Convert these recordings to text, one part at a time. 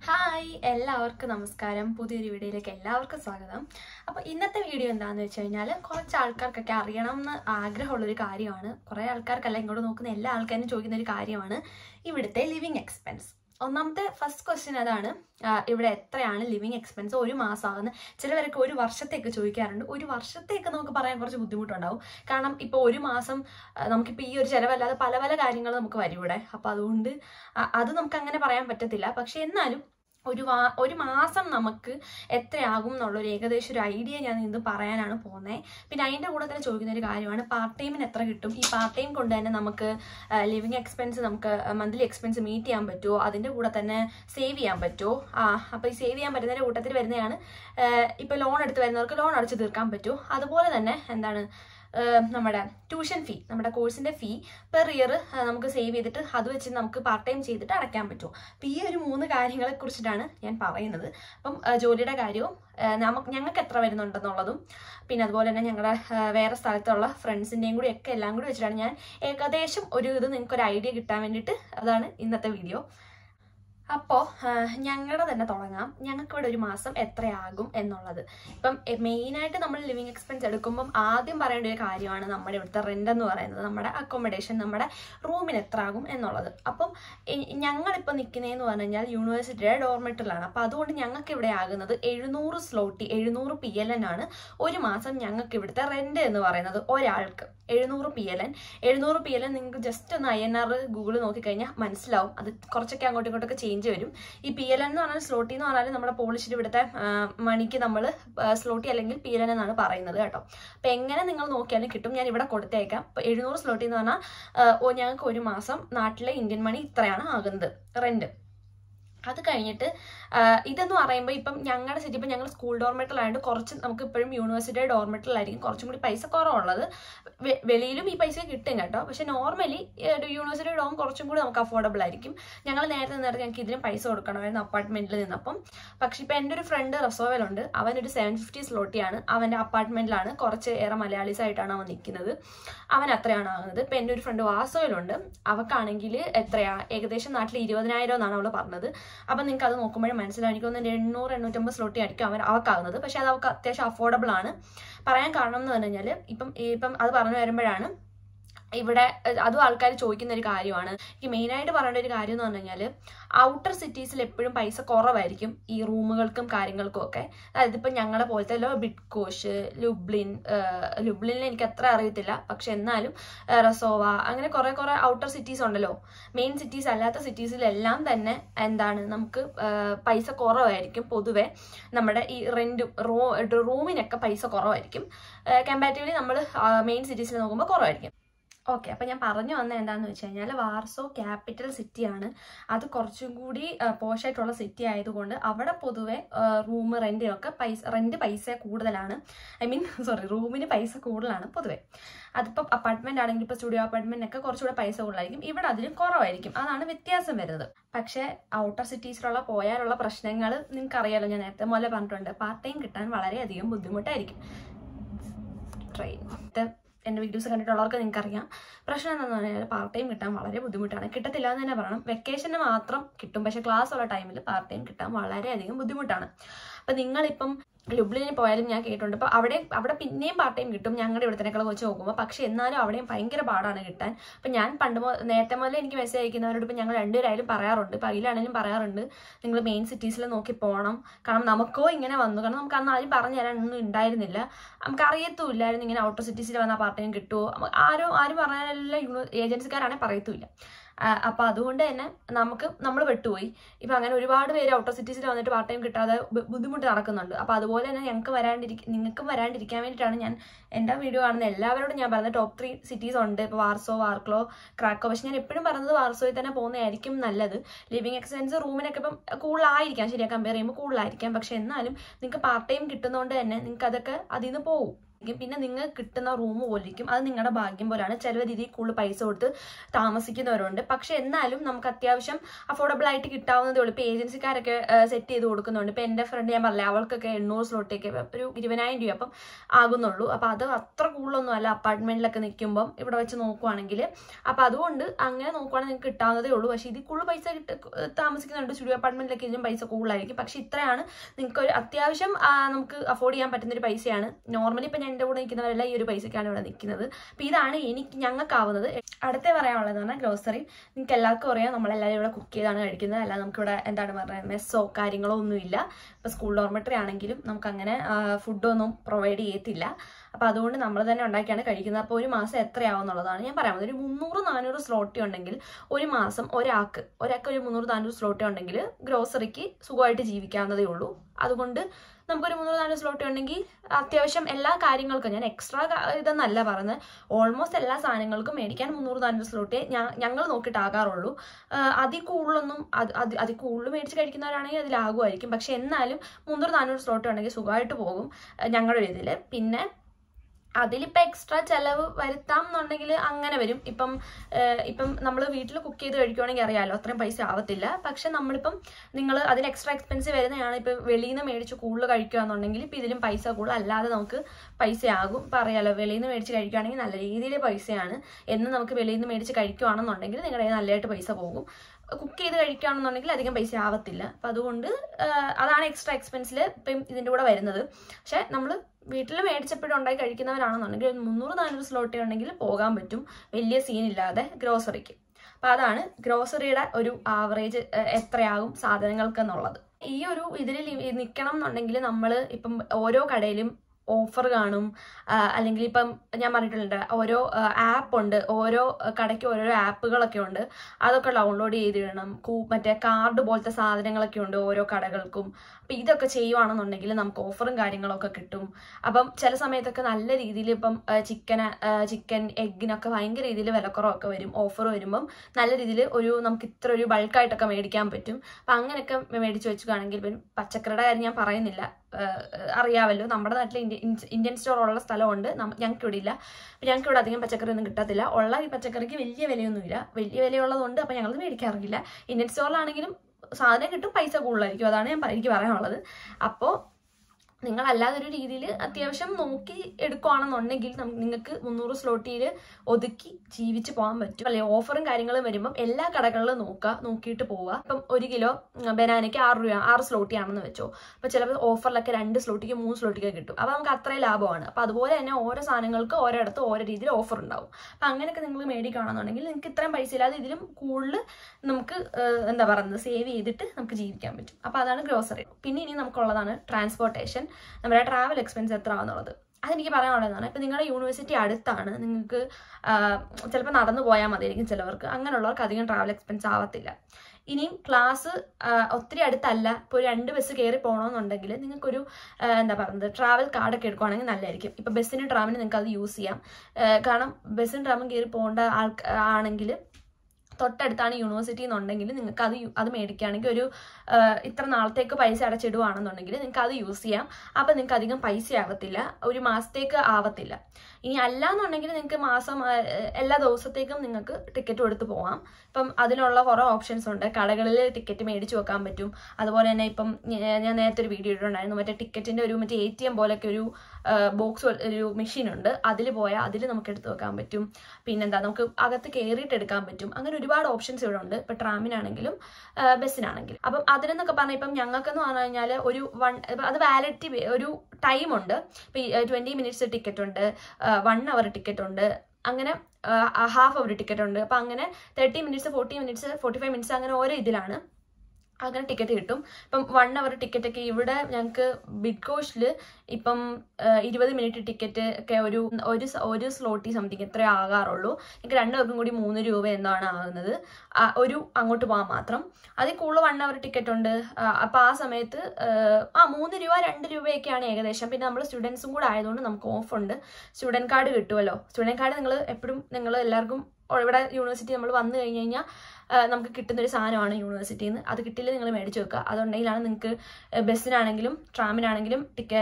Hi എല്ലാവർക്കും നമസ്കാരം. പുതിയൊരു വീഡിയോയിലേക്ക് എല്ലാവർക്കും സ്വാഗതം. അപ്പോൾ ഇന്നത്തെ വീഡിയോ എന്താണെന്ന് വെച്ച് കഴിഞ്ഞാൽ കുറച്ച് ആൾക്കാർക്കൊക്കെ അറിയണം എന്ന് ആഗ്രഹമുള്ളൊരു കാര്യമാണ്. കുറേ ആൾക്കാർക്കല്ല, ഇങ്ങോട്ട് നോക്കുന്ന എല്ലാ ആൾക്കാരും ചോദിക്കുന്ന ഒരു കാര്യമാണ് ഇവിടുത്തെ ലിവിങ് എക്സ്പെൻസ്. ഒന്നാമത്തെ ഫസ്റ്റ് ക്വസ്റ്റ്യൻ അതാണ്, ഇവിടെ എത്രയാണ് ലിവിങ് എക്സ്പെൻസ് ഒരു മാസമാകുന്ന. ചിലവരൊക്കെ ഒരു വർഷത്തേക്ക് ചോദിക്കാറുണ്ട്. ഒരു വർഷത്തേക്ക് നമുക്ക് പറയാൻ കുറച്ച് ബുദ്ധിമുട്ടുണ്ടാവും. കാരണം ഇപ്പോൾ ഒരു മാസം നമുക്കിപ്പോൾ ഈ ഒരു ചിലവല്ലാതെ പല പല കാര്യങ്ങൾ നമുക്ക് വരും ഇവിടെ. അപ്പോൾ അതുകൊണ്ട് അത് നമുക്ക് അങ്ങനെ പറയാൻ പറ്റത്തില്ല. പക്ഷെ എന്നാലും ഒരു മാസം നമുക്ക് എത്രയാകും എന്നുള്ളൊരു ഏകദേശം ഒരു ഐഡിയ ഞാൻ ഇന്ന് പറയാനാണ് പോകുന്നത്. പിന്നെ അതിൻ്റെ കൂടെ തന്നെ ചോദിക്കുന്ന ഒരു കാര്യമാണ്, പാർട്ട് ടൈമിന് എത്ര കിട്ടും, ഈ പാർട്ട് ടൈം കൊണ്ട് തന്നെ നമുക്ക് ലിവിങ് എക്സ്പെൻസ്, നമുക്ക് മന്ത്ലി എക്സ്പെൻസ് മീറ്റ് ചെയ്യാൻ പറ്റുമോ, അതിൻ്റെ കൂടെ തന്നെ സേവ് ചെയ്യാൻ പറ്റുമോ. അപ്പോൾ ഈ സേവ് ചെയ്യാൻ പറ്റുന്നതിൻ്റെ കൂട്ടത്തിൽ വരുന്നതാണ് ഇപ്പോൾ ലോൺ എടുത്ത് വരുന്നവർക്ക് ലോൺ അടച്ചു തീർക്കാൻ പറ്റുമോ. അതുപോലെ തന്നെ എന്താണ് നമ്മുടെ ട്യൂഷൻ ഫീ, നമ്മുടെ കോഴ്സിൻ്റെ ഫീ പെർ ഇയർ നമുക്ക് സേവ് ചെയ്തിട്ട് അത് വെച്ച് നമുക്ക് പാർട്ട് ടൈം ചെയ്തിട്ട് അടയ്ക്കാൻ പറ്റുമോ. അപ്പോൾ ഈ ഒരു 3 കാര്യങ്ങളെ കുറിച്ചിട്ടാണ് ഞാൻ പറയുന്നത്. അപ്പം ജോലിയുടെ കാര്യവും ഞങ്ങൾക്ക് എത്ര വരുന്നുണ്ടെന്നുള്ളതും പിന്നെ അതുപോലെ തന്നെ ഞങ്ങളുടെ വേറെ സ്ഥലത്തുള്ള ഫ്രണ്ട്സിൻ്റെയും കൂടി ഒക്കെ എല്ലാം കൂടി വെച്ചിട്ടാണ് ഞാൻ ഏകദേശം ഇത് നിങ്ങൾക്കൊരു ഐഡിയ കിട്ടാൻ വേണ്ടിയിട്ട് അതാണ് ഇന്നത്തെ വീഡിയോ. അപ്പോൾ ഞങ്ങളുടെ തന്നെ തുടങ്ങാം. ഞങ്ങൾക്കിവിടെ ഒരു മാസം എത്രയാകും എന്നുള്ളത്. ഇപ്പം മെയിനായിട്ട് നമ്മൾ ലിവിങ് എക്സ്പെൻസ് എടുക്കുമ്പം ആദ്യം പറയേണ്ട ഒരു കാര്യമാണ് നമ്മുടെ ഇവിടുത്തെ റെൻ്റ് എന്ന് പറയുന്നത്, നമ്മുടെ അക്കോമഡേഷൻ, നമ്മുടെ റൂമിന് എത്ര ആകും എന്നുള്ളത്. അപ്പം ഞങ്ങളിപ്പോൾ നിൽക്കുന്നതെന്ന് പറഞ്ഞു കഴിഞ്ഞാൽ യൂണിവേഴ്സിറ്റിയുടെ ഡോർമെറ്ററിലാണ്. അപ്പോൾ അതുകൊണ്ട് ഞങ്ങൾക്ക് ഇവിടെ ആകുന്നത് 700 PLN ആണ് ഒരു മാസം ഞങ്ങൾക്ക് ഇവിടുത്തെ റെൻ്റ് എന്ന് പറയുന്നത്. ഒരാൾക്ക് 700 PLN നിങ്ങൾക്ക് ജസ്റ്റ് ഒന്ന് INR ഗൂഗിൾ നോക്കിക്കഴിഞ്ഞാൽ മനസ്സിലാവും. അത് കുറച്ചൊക്കെ അങ്ങോട്ടും ഇങ്ങോട്ടൊക്കെ ചേഞ്ച് വരും. ഈ PLN എന്ന് പറഞ്ഞാൽ സ്ലോട്ടി എന്ന് പറഞ്ഞാൽ നമ്മുടെ പോളിഷിൽ ഇവിടുത്തെ മണിക്ക് നമ്മൾ സ്ലോട്ടി അല്ലെങ്കിൽ PLN എന്നാണ് പറയുന്നത് കേട്ടോ. അപ്പം എങ്ങനെ നിങ്ങൾ നോക്കിയാലും കിട്ടും. ഞാൻ ഇവിടെ കൊടുത്തേക്കാം. അപ്പോൾ 700 സ്ലോട്ടി എന്ന് പറഞ്ഞാൽ ഞങ്ങൾക്ക് ഒരു മാസം നാട്ടിലെ ഇന്ത്യൻ മണി ഇത്രയാണ് ആകുന്നത് റെന്റ്. അത് കഴിഞ്ഞിട്ട് ഇതെന്ന് പറയുമ്പോൾ ഇപ്പം ഞങ്ങളുടെ സിറ്റി, ഇപ്പം ഞങ്ങൾ സ്കൂൾ ഡോർമെറ്ററിലായതുകൊണ്ട് കുറച്ച് നമുക്ക് ഇപ്പോഴും യൂണിവേഴ്സിറ്റിയുടെ ഡോർമെറ്ററിലായിരിക്കും കുറച്ചും കൂടി പൈസ കുറവുള്ളത്. വെളിയിലും ഈ പൈസ കിട്ടും കേട്ടോ. പക്ഷെ നോർമലി യൂണിവേഴ്സിറ്റി ഡോം കുറച്ചും കൂടി നമുക്ക് അഫോർഡബിൾ ആയിരിക്കും. ഞങ്ങൾ നേരത്തെ ഞങ്ങൾക്ക് ഇതിനും പൈസ കൊടുക്കണമായിരുന്നു അപ്പാർട്ട്മെന്റിൽ നിന്നപ്പം. പക്ഷെ ഇപ്പം എൻ്റെ ഒരു ഫ്രണ്ട് റസോവലുണ്ട്, അവനൊരു 750 സ്ലോട്ടിയാണ്. അവൻ്റെ അപ്പാർട്ട്മെന്റിലാണ്, കുറച്ച് ഏറെ മലയാളീസ് ആയിട്ടാണ് അവൻ നിൽക്കുന്നത്. അവൻ അത്രയാണ് ആകുന്നത്. ഇപ്പം എൻ്റെ ഒരു ഫ്രണ്ട് വാസോയിലുണ്ട്, അവക്കാണെങ്കിൽ എത്രയാ ഏകദേശം നാട്ടിൽ 20,000 എന്നാണ് അവൾ പറഞ്ഞത്. അപ്പം നിങ്ങൾക്ക് അത് നോക്കുമ്പോഴും മനസ്സിലാവും. എനിക്ക് തോന്നുന്നു 800-850 സ്ലോട്ടി ആയിരിക്കും അവക്കാകുന്നത്. പക്ഷെ അത് അവർക്ക് അത്യാവശ്യം അഫോർഡബിൾ ആണ്. പറയാൻ കാരണം എന്ന് പറഞ്ഞു കഴിഞ്ഞാൽ ഇപ്പം അത് പറഞ്ഞു വരുമ്പോഴാണ് ഇവിടെ അതും ആൾക്കാർ ചോദിക്കുന്ന ഒരു കാര്യമാണ്. ഈ മെയിനായിട്ട് പറയേണ്ട ഒരു കാര്യം എന്ന് പറഞ്ഞു കഴിഞ്ഞാൽ ഔട്ടർ സിറ്റീസിൽ എപ്പോഴും പൈസ കുറവായിരിക്കും ഈ റൂമുകൾക്കും കാര്യങ്ങൾക്കും ഒക്കെ. അതായത് ഇപ്പം ഞങ്ങളുടെ പോലത്തെ ബിറ്റ്കോഷ്, ലുബ്ലിനിൽ എനിക്ക് അത്ര അറിയത്തില്ല, പക്ഷെ എന്നാലും റസോവ, അങ്ങനെ കുറേ ഔട്ടർ സിറ്റീസ് ഉണ്ടല്ലോ. മെയിൻ സിറ്റീസ് അല്ലാത്ത സിറ്റീസിലെല്ലാം തന്നെ എന്താണ് നമുക്ക് പൈസ കുറവായിരിക്കും. പൊതുവെ നമ്മുടെ ഈ റൂമിനൊക്കെ പൈസ കുറവായിരിക്കും. കമ്പാരിറ്റീവ്ലി നമ്മൾ മെയിൻ സിറ്റീസിൽ നോക്കുമ്പോൾ കുറവായിരിക്കും. ഓക്കെ, അപ്പം ഞാൻ പറഞ്ഞു വന്നത് എന്താണെന്ന് വെച്ച് കഴിഞ്ഞാൽ വാർസോ ക്യാപിറ്റൽ സിറ്റിയാണ്. അത് കുറച്ചും കൂടി പോഷായിട്ടുള്ള സിറ്റി ആയതുകൊണ്ട് അവിടെ പൊതുവെ റൂം റെൻറ്റിനൊക്കെ പൈസ കൂടുതലാണ്. റൂമിന് പൈസ കൂടുതലാണ് പൊതുവെ. അതിപ്പോൾ അപ്പാർട്ട്മെന്റ് ആണെങ്കിൽ ഇപ്പോൾ സ്റ്റുഡിയോ അപ്പാർട്ട്മെന്റിനൊക്കെ കുറച്ചുകൂടെ പൈസ കൂടുതലായിരിക്കും. ഇവിടെ അതിലും കുറവായിരിക്കും. അതാണ് വ്യത്യാസം വരുന്നത്. പക്ഷേ ഔട്ടർ സിറ്റീസിലുള്ള പോയാലുള്ള പ്രശ്നങ്ങൾ നിങ്ങൾക്കറിയാലോ, ഞാൻ നേരത്തെ മുതലേ പറഞ്ഞിട്ടുണ്ട്. പാർട്ട് ടൈം കിട്ടാൻ വളരെയധികം ബുദ്ധിമുട്ടായിരിക്കും. എൻ്റെ വീഡിയോസ് കണ്ടിട്ടുള്ളവർക്ക് നിങ്ങൾക്കറിയാം. പ്രശ്നം എന്താണെന്ന് പറഞ്ഞാൽ പാർട്ട് ടൈം കിട്ടാൻ വളരെ ബുദ്ധിമുട്ടാണ്. കിട്ടത്തില്ല എന്ന് തന്നെ പറയണം. വെക്കേഷന് മാത്രം കിട്ടും, പക്ഷേ ക്ലാസ് ഉള്ള ടൈമിൽ പാർട്ട് ടൈം കിട്ടാൻ വളരെയധികം ബുദ്ധിമുട്ടാണ്. അപ്പം നിങ്ങളിപ്പം ലുബ്ലിനിൽ പോയാലും ഞാൻ കേട്ടിട്ടുണ്ട്, അപ്പോൾ അവിടെ പിന്നെയും പാർട്ട് ടൈം കിട്ടും ഞങ്ങളുടെ ഇവിടത്തേക്കാൾ വെച്ച് നോക്കുമ്പോൾ. പക്ഷെ എന്നാലും അവിടെയും ഭയങ്കര പാടാണ് കിട്ടാൻ. അപ്പം ഞാൻ നേരത്തെ മുതലേ എനിക്ക് മെസ്സേജ് അയക്കുന്നവരോട് ഇപ്പം ഞങ്ങൾ രണ്ടുപേരായാലും പറയാറുണ്ട്, ഇപ്പം അതിലാണെങ്കിലും പറയാറുണ്ട്, നിങ്ങൾ മെയിൻ സിറ്റീസിൽ നോക്കി പോകണം. കാരണം നമുക്കോ ഇങ്ങനെ വന്നു, കാരണം നമുക്ക് അന്ന് ആരും പറഞ്ഞു തരാനൊന്നും ഉണ്ടായിരുന്നില്ല. നമുക്ക് അറിയത്തുമില്ലായിരുന്നു ഇങ്ങനെ ഔട്ടർ സിറ്റീസിൽ വന്നാൽ പാർട്ട് ടൈം കിട്ടുമോ. ആരും പറഞ്ഞാലെല്ലാം ഏജൻസിക്കാരാണെങ്കിൽ പറയത്തുമില്ല. അപ്പം അതുകൊണ്ട് തന്നെ നമ്മൾ പെട്ടുപോയി. ഇപ്പം അങ്ങനെ ഒരുപാട് പേര് ഔട്ടർ സിറ്റീസിൽ വന്നിട്ട് പാർട്ട് ടൈം കിട്ടാതെ ബുദ്ധിമുട്ട് നടക്കുന്നുണ്ട്. അപ്പോൾ അതുപോലെ തന്നെ നിങ്ങൾക്കും വരാണ്ടിരിക്കാൻ വേണ്ടിയിട്ടാണ് ഞാൻ എൻ്റെ വീഡിയോ കാണുന്ന എല്ലാവരോടും ഞാൻ പറയുന്നത്. ടോപ്പ് 3 സിറ്റീസ് ഉണ്ട്. ഇപ്പോൾ വാർസോ, വാർക്ലോ, ക്രാക്കോ. പക്ഷെ ഞാൻ എപ്പോഴും പറയുന്നത് വാർസോയിൽ തന്നെ പോകുന്നതായിരിക്കും നല്ലത്. ലിവിങ് എക്സ്പെൻസ് റൂമിനൊക്കെ ഇപ്പം കൂടുതലായിരിക്കാം, ശരിയാ, കമ്പയർ ചെയ്യുമ്പോൾ കൂടുതലായിരിക്കാം. പക്ഷെ എന്നാലും നിങ്ങൾക്ക് പാർട്ട് ടൈം കിട്ടുന്നതുകൊണ്ട് തന്നെ നിങ്ങൾക്ക് അതൊക്കെ അതിൽ നിന്ന് പോകും. പിന്നെ നിങ്ങൾക്ക് കിട്ടുന്ന റൂം പോലിരിക്കും. അത് നിങ്ങളുടെ ഭാഗ്യം പോലെയാണ്. ചിലവർ ഇതിൽ കൂടുതൽ പൈസ കൊടുത്ത് താമസിക്കുന്നവരുണ്ട്. പക്ഷെ എന്നാലും നമുക്ക് അത്യാവശ്യം അഫോർഡബിൾ ആയിട്ട് കിട്ടാവുന്നതേ ഉള്ളൂ. ഇപ്പോൾ ഏജൻസിക്കാരൊക്കെ സെറ്റ് ചെയ്ത് കൊടുക്കുന്നുണ്ട്. ഇപ്പോൾ എൻ്റെ ഫ്രണ്ട് ഞാൻ പറഞ്ഞില്ല, അവൾക്കൊക്കെ 800 സ്ലോട്ടൊക്കെ ഒരു 20,000 രൂപ അപ്പം ആകുന്നുള്ളൂ. അപ്പോൾ അത് അത്ര കൂടുതലൊന്നും അല്ല അപ്പാർട്ട്മെന്റിലൊക്കെ നിൽക്കുമ്പം ഇവിടെ വെച്ച് നോക്കുവാണെങ്കിൽ. അപ്പോൾ അതുകൊണ്ട് അങ്ങനെ നോക്കുവാണെങ്കിൽ നിങ്ങൾക്ക് കിട്ടാവുന്നതേ ഉള്ളൂ. പക്ഷേ ഇതിൽ കൂടുതൽ പൈസ താമസിക്കുന്നുണ്ട്. സ്റ്റുഡിയോ അപ്പാർട്ട്മെന്റിലൊക്കെ ഇതിലും പൈസ കൂടുതലായിരിക്കും. പക്ഷെ ഇത്രയാണ് നിങ്ങൾക്ക് ഒരു അത്യാവശ്യം നമുക്ക് അഫോർഡ് ചെയ്യാൻ പറ്റുന്നൊരു പൈസയാണ്. നോർമലി ഇപ്പം ഞാൻ എൻ്റെ കൂടെ നിൽക്കുന്നവരെല്ലാം ഈ ഒരു പൈസക്കാണ് ഇവിടെ നിൽക്കുന്നത്. അപ്പോൾ ഇതാണ് ഞങ്ങൾക്കാവുന്നത്. അടുത്ത പറയാനുള്ളതെന്ന് പറഞ്ഞാൽ ഗ്രോസറി. നിങ്ങൾക്ക് എല്ലാവർക്കും അറിയാം, നമ്മളെല്ലാവരും ഇവിടെ കുക്ക് ചെയ്താണ് കഴിക്കുന്നത്. അല്ല നമുക്കിവിടെ എന്താണ് പറയുക, മെസ്സോ കാര്യങ്ങളോ ഒന്നുമില്ല. ഇപ്പോൾ സ്കൂൾ ഡോർമെറ്ററി ആണെങ്കിലും നമുക്കങ്ങനെ ഫുഡൊന്നും പ്രൊവൈഡ് ചെയ്യത്തില്ല. അപ്പോൾ അതുകൊണ്ട് നമ്മൾ തന്നെ ഉണ്ടാക്കിയാണ് കഴിക്കുന്നത്. അപ്പോൾ ഒരു മാസം എത്രയാവും എന്നുള്ളതാണ് ഞാൻ പറയുന്നത്. ഒരു 300-400 സ്ലോട്ടി ഉണ്ടെങ്കിൽ ഒരു മാസം ഒരാൾക്ക് ഒരു 300-400 സ്ലോട്ടി ഉണ്ടെങ്കിൽ ഗ്രോസറിക്ക് സുഖമായിട്ട് ജീവിക്കാവുന്നതേ ഉള്ളൂ. അതുകൊണ്ട് നമുക്കൊരു 300-400 സ്ലോട്ടി ഉണ്ടെങ്കിൽ അത്യാവശ്യം എല്ലാ കാര്യങ്ങൾക്കും, ഞാൻ എക്സ്ട്രാ ഇതെന്നല്ല പറയുന്നത്, ഓൾമോസ്റ്റ് എല്ലാ സാധനങ്ങൾക്കും മേടിക്കാൻ 300-400 സ്ലോട്ടേ ഞങ്ങൾ നോക്കിയിട്ടാകാറുള്ളൂ. അതിൽ കൂടുതലൊന്നും അതിൽ കൂടുതൽ മേടിച്ച് കഴിക്കുന്നവരാണെങ്കിൽ അതിലാകുമായിരിക്കും. പക്ഷെ എന്നാലും 300-400 സ്ലോട്ടി ഉണ്ടെങ്കിൽ സുഖമായിട്ട് പോകും ഞങ്ങളുടെ ഒരു ഇതിൽ. പിന്നെ അതിലിപ്പോൾ എക്സ്ട്രാ ചിലവ് വരുത്താം എന്നുണ്ടെങ്കിൽ അങ്ങനെ വരും. ഇപ്പം നമ്മൾ വീട്ടിൽ കുക്ക് ചെയ്ത് കഴിക്കുവാണെങ്കിൽ അറിയാമല്ലോ അത്രയും പൈസ ആവത്തില്ല. പക്ഷെ നമ്മളിപ്പം നിങ്ങൾ അതിന് എക്സ്ട്രാ എക്സ്പെൻസ് വരുന്നതാണ്. ഇപ്പം വെളിയിൽ നിന്ന് മേടിച്ച് കൂടുതൽ കഴിക്കുക എന്നുണ്ടെങ്കിൽ ഇപ്പം ഇതിലും പൈസ കൂടുതൽ, അല്ലാതെ നമുക്ക് പൈസ ആകും. ഇപ്പം അറിയാമല്ലോ, വെളിയിൽ നിന്ന് മേടിച്ച് കഴിക്കുകയാണെങ്കിൽ നല്ല രീതിയിൽ പൈസയാണ്. എന്ന് നമുക്ക് വെളിയിൽ നിന്ന് മേടിച്ച് കഴിക്കുകയാണെന്നുണ്ടെങ്കിൽ നിങ്ങളുടെ നല്ലതായിട്ട് പൈസ പോകും. കുക്ക് ചെയ്ത് കഴിക്കുകയാണെന്നുണ്ടെങ്കിൽ അധികം പൈസ ആവത്തില്ല. അപ്പം അതുകൊണ്ട് അതാണ് എക്സ്ട്രാ എക്സ്പെൻസിൽ ഇപ്പം ഇതിൻ്റെ കൂടെ വരുന്നത്. പക്ഷെ നമ്മൾ വീട്ടിൽ മേടിച്ചപ്പോഴും ഉണ്ടായി കഴിക്കുന്നവരാണെന്നുണ്ടെങ്കിൽ 300-400 സ്ലോട്ടി ഉണ്ടെങ്കിൽ പോകാൻ പറ്റും വലിയ സീനില്ലാതെ ഗ്രോസറിക്ക്. അപ്പം അതാണ് ഗ്രോസറിയുടെ ഒരു ആവറേജ് എത്രയാകും സാധനങ്ങൾക്ക് എന്നുള്ളത്. ഈ ഒരു ഇതിൽ നിൽക്കണം എന്നുണ്ടെങ്കിൽ നമ്മൾ ഇപ്പം ഓരോ കടയിലും ഓഫർ കാണും. അല്ലെങ്കിൽ ഇപ്പം ഞാൻ പറഞ്ഞിട്ടുണ്ട് ഓരോ ആപ്പുണ്ട്, ഓരോ കടയ്ക്ക് ഓരോരോ ആപ്പുകളൊക്കെ ഉണ്ട്. അതൊക്കെ ഡൗൺലോഡ് ചെയ്തിടണം. മറ്റേ കാർഡ് പോലത്തെ സാധനങ്ങളൊക്കെ ഉണ്ട് ഓരോ കടകൾക്കും. അപ്പം ഇതൊക്കെ ചെയ്യുവാണെന്നുണ്ടെങ്കിൽ നമുക്ക് ഓഫറും കാര്യങ്ങളൊക്കെ കിട്ടും. അപ്പം ചില സമയത്തൊക്കെ നല്ല രീതിയിൽ ഇപ്പം ചിക്കൻ എഗ്ഗിനൊക്കെ ഭയങ്കര രീതിയിൽ വിലക്കുറവൊക്കെ വരും. ഓഫർ വരുമ്പം നല്ല രീതിയിൽ നമുക്ക് ഇത്ര ഒരു ബൾക്കായിട്ടൊക്കെ മേടിക്കാൻ പറ്റും. അപ്പം അങ്ങനെയൊക്കെ മേടിച്ച് വെക്കുകയാണെങ്കിൽ പിന്നെ പച്ചക്കറിയുടെ കാര്യം ഞാൻ പറയുന്നില്ല, അറിയാമല്ലോ നമ്മുടെ നാട്ടിൽ ഇന്ത്യൻ സ്റ്റോർ ഉള്ള സ്ഥലമുണ്ട്. ഞങ്ങൾക്കിവിടെ ഇല്ല. ഞങ്ങൾക്ക് ഇവിടെ അധികം പച്ചക്കറി ഒന്നും കിട്ടത്തില്ല. ഉള്ള ഈ പച്ചക്കറിക്ക് വലിയ വിലയൊന്നുമില്ല. വലിയ വിലയുള്ളതുകൊണ്ട് അപ്പം ഞങ്ങൾ മേടിക്കാറില്ല. ഇന്ത്യൻ സ്റ്റോറിലാണെങ്കിലും സാധനം കിട്ടും, പൈസ കൂടുതലായിരിക്കും. അതാണ് എനിക്ക് പറയാനുള്ളത്. അപ്പോൾ നിങ്ങളല്ലാതൊരു രീതിയിൽ അത്യാവശ്യം നോക്കി എടുക്കുകയാണെന്നുണ്ടെങ്കിൽ നിങ്ങൾക്ക് 300 സ്ലോട്ടിയിൽ ഒതുക്കി ജീവിച്ച് പോകാൻ പറ്റും. അല്ലെ, ഓഫറും കാര്യങ്ങളും വരുമ്പം എല്ലാ കടകളിലും നോക്കിയിട്ട് പോവുക. ഇപ്പം 1 കിലോ ബനാനയ്ക്ക് 6 രൂപ 6 സ്ലോട്ടിയാണെന്ന് വെച്ചോ. അപ്പോൾ ചിലപ്പോൾ ഓഫറിലൊക്കെ 2 സ്ലോട്ടിക്ക് 3 സ്ലോട്ടിക്ക് കിട്ടും. അപ്പോൾ നമുക്ക് അത്രയും ലാഭമാണ്. അപ്പോൾ അതുപോലെ തന്നെ ഓരോ സാധനങ്ങൾക്ക് ഓരോയിടത്ത് ഓരോ രീതിയിൽ ഓഫർ ഉണ്ടാവും. അപ്പം അങ്ങനെയൊക്കെ നിങ്ങൾ മേടിക്കുകയാണെന്നുണ്ടെങ്കിൽ നിങ്ങൾക്ക് ഇത്രയും പൈസ ഇല്ലാതെ ഇതിലും കൂടുതൽ നമുക്ക് എന്താ പറയുന്നത് സേവ് ചെയ്തിട്ട് നമുക്ക് ജീവിക്കാൻ പറ്റും. അപ്പോൾ അതാണ് ഗ്രോസറി. പിന്നെ ഇനി നമുക്കുള്ളതാണ് ട്രാൻസ്പോർട്ടേഷൻ. നമ്മുടെ ട്രാവൽ എക്സ്പെൻസ് എത്ര ആണെന്നുള്ളത്. അതെനിക്ക് പറയാനുള്ളതാണ്. ഇപ്പം നിങ്ങളുടെ യൂണിവേഴ്സിറ്റി അടുത്താണ്, നിങ്ങൾക്ക് ചിലപ്പോൾ നടന്നു പോയാൽ മതിയായിരിക്കും ചിലവർക്ക്. അങ്ങനെയുള്ളവർക്ക് അധികം ട്രാവൽ എക്സ്പെൻസ് ആവത്തില്ല. ഇനിയും ക്ലാസ് ഒത്തിരി അടുത്തല്ല, ഇപ്പോൾ ഒരു 2 ബസ് കയറി പോകണമെന്നുണ്ടെങ്കിൽ നിങ്ങൾക്കൊരു എന്താ പറയുന്നത് ട്രാവൽ കാർഡൊക്കെ എടുക്കുകയാണെങ്കിൽ നല്ലതായിരിക്കും. ഇപ്പോൾ ബസ്സിന് ട്രാവലിന് നിങ്ങൾക്ക് അത് യൂസ് ചെയ്യാം. കാരണം ബസ്സിന് ട്രാവൽ കയറി പോകേണ്ട ആണെങ്കിൽ തൊട്ടടുത്താണ് യൂണിവേഴ്സിറ്റി എന്നുണ്ടെങ്കിൽ നിങ്ങൾക്ക് അത് മേടിക്കുകയാണെങ്കിൽ ഒരു ഇത്ര നാളത്തേക്ക് പൈസ അടച്ചിടുകയാണെന്നുണ്ടെങ്കിൽ നിങ്ങൾക്ക് അത് യൂസ് ചെയ്യാം. അപ്പം നിങ്ങൾക്ക് അധികം പൈസ ആവത്തില്ല, ഒരു മാസത്തേക്ക് ആവത്തില്ല. ഇനി അല്ല എന്നുണ്ടെങ്കിൽ നിങ്ങൾക്ക് മാസം എല്ലാ ദിവസത്തേക്കും നിങ്ങൾക്ക് ടിക്കറ്റ് എടുത്ത് പോകാം. ഇപ്പം അതിനുള്ള കുറേ ഓപ്ഷൻസ് ഉണ്ട്. കടകളിൽ ടിക്കറ്റ് മേടിച്ച് വെക്കാൻ പറ്റും. അതുപോലെ തന്നെ ഇപ്പം ഞാൻ നേരത്തെ ഒരു വീഡിയോ ഇട്ടിട്ടുണ്ടായിരുന്നു, മറ്റേ ടിക്കറ്റിൻ്റെ മറ്റേ ATM പോലൊക്കെ ഒരു ബോക്സ് ഒരു മെഷീൻ ഉണ്ട്. അതിൽ പോയാൽ അതിൽ നമുക്ക് എടുത്ത് വെക്കാൻ പറ്റും. പിന്നെന്താ, നമുക്ക് അകത്ത് കയറിയിട്ട് എടുക്കാൻ പറ്റും. അങ്ങനെ ഒരുപാട് ഓപ്ഷൻസ് ഇവിടെ ഉണ്ട്, ഇപ്പം ട്രാമിനാണെങ്കിലും ബസ്സിനാണെങ്കിലും. അപ്പം അതിനെന്നൊക്കെ പറഞ്ഞാൽ ഇപ്പം ഞങ്ങൾക്കെന്ന് പറഞ്ഞു കഴിഞ്ഞാൽ അത് വാലിഡിറ്റി ഒരു ടൈമുണ്ട്. ഇപ്പം 20 മിനിറ്റ്സ് ടിക്കറ്റ് ഉണ്ട്, 1 അവർ ടിക്കറ്റ് ഉണ്ട്, അങ്ങനെ ഹാഫ് അവർ ടിക്കറ്റ് ഉണ്ട്. അപ്പം അങ്ങനെ 30 മിനിറ്റ്സ് 40 മിനിറ്റ്സ് 45 മിനിറ്റ്സ് അങ്ങനെ ഓരോ ഇതിലാണ് അങ്ങനെ ടിക്കറ്റ് കിട്ടും. ഇപ്പം 1 അവർ ടിക്കറ്റൊക്കെ ഇവിടെ ഞങ്ങൾക്ക് ബിഗ്ഘോഷിൽ ഇപ്പം 20 മിനിറ്റ് ടിക്കറ്റ് ഒക്കെ ഒരു സ്ലോട്ടി സംതിങ് ഇത്രേ ആകാറുള്ളൂ. എനിക്ക് 2 പേർക്കും കൂടി 3 രൂപ എന്താണ് ആകുന്നത് അങ്ങോട്ട് പോകാൻ മാത്രം. അതിൽ കൂടുതൽ 1 അവർ ടിക്കറ്റ് ഉണ്ട്. അപ്പം ആ സമയത്ത് 3 രൂപ 2 രൂപയൊക്കെയാണ് ഏകദേശം. പിന്നെ നമ്മൾ സ്റ്റുഡൻസും കൂടെ ആയതുകൊണ്ട് നമുക്ക് ഓഫ് ഉണ്ട്. സ്റ്റുഡൻറ് കാർഡ് കിട്ടുമല്ലോ. സ്റ്റുഡൻറ് കാർഡ് നിങ്ങൾ എല്ലാവർക്കും ഇവിടെ യൂണിവേഴ്സിറ്റി നമ്മൾ വന്നു കഴിഞ്ഞ് കഴിഞ്ഞാൽ നമുക്ക് കിട്ടുന്നൊരു സാധനമാണ് യൂണിവേഴ്സിറ്റിയിൽ നിന്ന്. അത് കിട്ടിയില്ല നിങ്ങൾ മേടിച്ച് വെക്കുക. അതുണ്ടെങ്കിലാണ് നിങ്ങൾക്ക് ബസ്സിനാണെങ്കിലും ട്രാമിനാണെങ്കിലും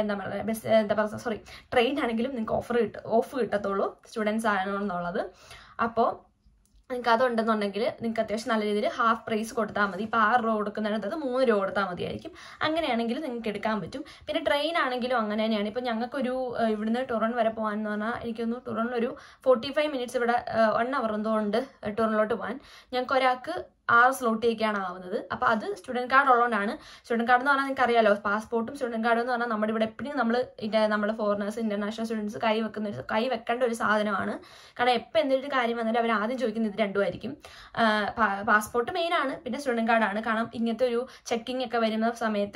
ട്രെയിനാണെങ്കിലും നിങ്ങൾക്ക് ഓഫ് കിട്ടത്തുള്ളൂ സ്റ്റുഡൻസ് ആണെന്നുള്ളത്. അപ്പോൾ നിങ്ങൾക്ക് അതുണ്ടെന്നുണ്ടെങ്കിൽ നിങ്ങൾക്ക് അത്യാവശ്യം നല്ല രീതിയിൽ ഹാഫ് പ്രൈസ് കൊടുത്താൽ മതി. ഇപ്പോൾ 6 രൂപ കൊടുക്കുന്നതിനകത്ത് 3 രൂപ കൊടുത്താൽ മതിയായിരിക്കും. അങ്ങനെയാണെങ്കിൽ നിങ്ങൾക്ക് എടുക്കാൻ പറ്റും. പിന്നെ ട്രെയിൻ ആണെങ്കിലും അങ്ങനെ തന്നെയാണ്. ഇപ്പോൾ ഞങ്ങൾക്കൊരു ഇവിടുന്ന് ടൊറൻറ്റോ വരെ പോകാമെന്ന് പറഞ്ഞാൽ എനിക്കൊന്ന് ടൊറൻറ്റോയിൽ ഒരു 45 മിനിറ്റ്സ് ഇവിടെ 1 അവർ എന്തോ ഉണ്ട് ടൊറൻറ്റോയിലോട്ട് പോകാൻ. ഞങ്ങൾക്ക് ഒരാൾക്ക് 6 സ്ലോട്ടിലേക്കാണ് ആവുന്നത്. അപ്പോൾ അത് സ്റ്റുഡൻറ് കാർഡ് ഉള്ളതുകൊണ്ടാണ്. സ്റ്റുഡൻറ് കാർഡ് എന്ന് പറഞ്ഞാൽ നിങ്ങൾക്ക് അറിയാലോ, പാസ്പോർട്ടും സ്റ്റുഡൻറ് കാർഡും എന്ന് പറഞ്ഞാൽ നമ്മുടെ ഇവിടെ എപ്പോഴും നമ്മൾ ഫോറിനേഴ്സ് ഇന്റർനാഷണൽ സ്റ്റുഡൻസ് കൈ വെക്കേണ്ട ഒരു സാധനമാണ്. കാരണം എപ്പോൾ എന്തെങ്കിലും കാര്യം വന്നാലും അവർ ആദ്യം ചോദിക്കുന്നത് ഇത് രണ്ടുമായിരിക്കും. പാസ്പോർട്ട് മെയിൻ ആണ്, പിന്നെ സ്റ്റുഡൻറ് കാർഡാണ്. കാരണം ഇങ്ങനത്തെ ഒരു ചെക്കിംഗ് ഒക്കെ വരുന്ന സമയത്ത്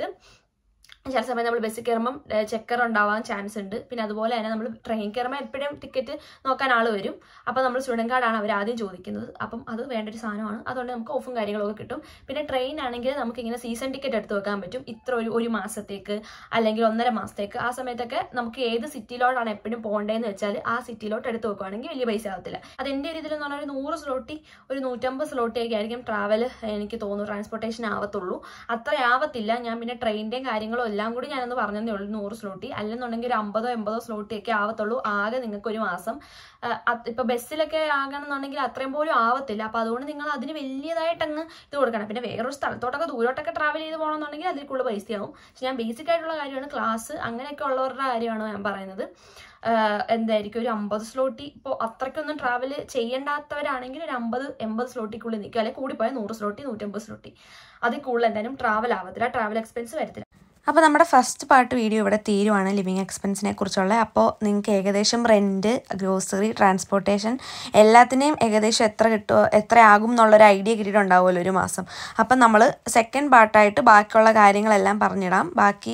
ചില സമയത്ത് നമ്മൾ ബസ്സിൽ കയറുമ്പം ചെക്കർ ഉണ്ടാവാൻ ചാൻസ് ഉണ്ട്. പിന്നെ അതുപോലെ തന്നെ നമ്മൾ ട്രെയിൻ കയറുമ്പോൾ എപ്പോഴും ടിക്കറ്റ് നോക്കാൻ ആൾ വരും. അപ്പോൾ നമ്മൾ സ്റ്റുഡൻറ് കാർഡാണ് അവർ ആദ്യം ചോദിക്കുന്നത്. അപ്പം അത് വേണ്ട ഒരു സാധനമാണ്. അതുകൊണ്ട് നമുക്ക് ഓഫും കാര്യങ്ങളൊക്കെ കിട്ടും. പിന്നെ ട്രെയിൻ ആണെങ്കിൽ നമുക്ക് ഇങ്ങനെ സീസൺ ടിക്കറ്റ് എടുത്ത് വെക്കാൻ പറ്റും. ഇത്ര ഒരു മാസത്തേക്ക് അല്ലെങ്കിൽ 1.5 മാസത്തേക്ക്. ആ സമയത്തൊക്കെ നമുക്ക് ഏത് സിറ്റിയിലോട്ടാണ് എപ്പോഴും പോകേണ്ടതെന്ന് വെച്ചാൽ ആ സിറ്റിയിലോട്ട് എടുത്ത് വെക്കുകയാണെങ്കിൽ വലിയ പൈസ ആവത്തില്ല. അതെൻ്റെ ഒരു ഇതിലെന്ന് പറഞ്ഞാൽ 100 സ്ലോട്ടി ഒരു 150 സ്ലോട്ടിയൊക്കെ ആയിരിക്കും ട്രാവൽ എനിക്ക് തോന്നുന്നു ട്രാൻസ്പോർട്ടേഷൻ ആവത്തുള്ളൂ. അത്ര ആവത്തില്ല. ഞാൻ പിന്നെ ട്രെയിനിൻ്റെയും കാര്യങ്ങളും എല്ലാം കൂടി ഞാനൊന്ന് പറഞ്ഞതേ ഉള്ളൂ 100 സ്ലോട്ടി. അല്ലെന്നുണ്ടെങ്കിൽ ഒരു 50-80 സ്ലോട്ടിയൊക്കെ ആവത്തുള്ളൂ ആകെ നിങ്ങൾക്ക് ഒരു മാസം. ഇപ്പൊ ബസ്സിലൊക്കെ ആകണമെന്നുണ്ടെങ്കിൽ അത്രയും പോലും ആവത്തില്ല. അപ്പൊ അതുകൊണ്ട് നിങ്ങൾ അതിന് വലിയതായിട്ടങ്ങ് ഇത് കൊടുക്കണം. പിന്നെ വേറൊരു സ്ഥലത്തോട്ടൊക്കെ ദൂരോട്ടൊക്കെ ട്രാവൽ ചെയ്ത് പോകണമെന്നുണ്ടെങ്കിൽ അതിൽ കൂടുതൽ പൈസയാവും. പക്ഷെ ഞാൻ ബേസിക് ആയിട്ടുള്ള കാര്യമാണ്, ക്ലാസ് അങ്ങനെയൊക്കെ ഉള്ളവരുടെ കാര്യമാണ് ഞാൻ പറയുന്നത്. എന്തായിരിക്കും ഒരു 50 സ്ലോട്ടി. ഇപ്പോൾ അത്രയ്ക്കൊന്നും ട്രാവൽ ചെയ്യേണ്ടാത്തവരാണെങ്കിൽ ഒരു 50-80 സ്ലോട്ടിക്കുള്ളിൽ നിൽക്കുക. അല്ലെങ്കിൽ കൂടിപ്പോയാൽ 100 സ്ലോട്ടി 150 സ്ലോട്ടി. അതിൽ കൂടുതൽ എന്തായാലും ട്രാവൽ ആവത്തില്ല, ട്രാവൽ എക്സ്പെൻസ് വരത്തില്ല. അപ്പോൾ നമ്മുടെ ഫസ്റ്റ് പാർട്ട് വീഡിയോ ഇവിടെ തീരുവാണ് ലിവിങ് എക്സ്പെൻസിനെ കുറിച്ചുള്ള. അപ്പോൾ നിങ്ങൾക്ക് ഏകദേശം റെൻറ്റ്, ഗ്രോസറി, ട്രാൻസ്പോർട്ടേഷൻ എല്ലാത്തിനെയും ഏകദേശം എത്ര ആകും എന്നുള്ളൊരു ഐഡിയ കിട്ടിയിട്ടുണ്ടാവുമല്ലോ ഒരു മാസം. അപ്പം നമ്മൾ സെക്കൻഡ് പാർട്ടായിട്ട് ബാക്കിയുള്ള കാര്യങ്ങളെല്ലാം പറഞ്ഞിടാം. ബാക്കി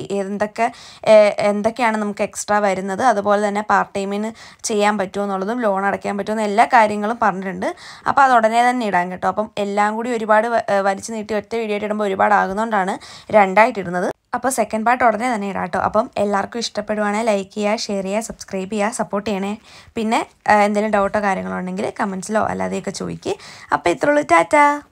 എന്തൊക്കെയാണ് നമുക്ക് എക്സ്ട്രാ വരുന്നത്, അതുപോലെ തന്നെ പാർട്ട് ടൈമിന് ചെയ്യാൻ പറ്റുമോ എന്നുള്ളതും ലോൺ അടയ്ക്കാൻ പറ്റുമോ എന്ന എല്ലാ കാര്യങ്ങളും പറഞ്ഞിട്ടുണ്ട്. അപ്പോൾ അത് ഉടനെ തന്നെ ഇടാം കേട്ടോ. അപ്പം എല്ലാം കൂടി ഒരുപാട് വലിച്ചു നീട്ടി ഒറ്റ വീഡിയോ ആയിട്ട് ഇടുമ്പോൾ ഒരുപാട് ആകുന്നതുകൊണ്ടാണ് 2ആയിട്ട് ഇടുന്നത്. അപ്പോൾ സെക്കൻഡ് പാർട്ട് ഉടനെ തന്നെ ഇടാം കേട്ടോ. അപ്പം എല്ലാവർക്കും ഇഷ്ടപ്പെടുവാണെങ്കിൽ ലൈക്ക് ചെയ്യുക, ഷെയർ ചെയ്യുക, സബ്സ്ക്രൈബ് ചെയ്യുക, സപ്പോർട്ട് ചെയ്യണേ. പിന്നെ എന്തെങ്കിലും ഡൗട്ടോ കാര്യങ്ങളോ ഉണ്ടെങ്കിൽ കമൻസിലോ അല്ലാതെയൊക്കെ ചോദിക്കുക. അപ്പോൾ ഇത്രയുള്ളൂ. ടാറ്റാ.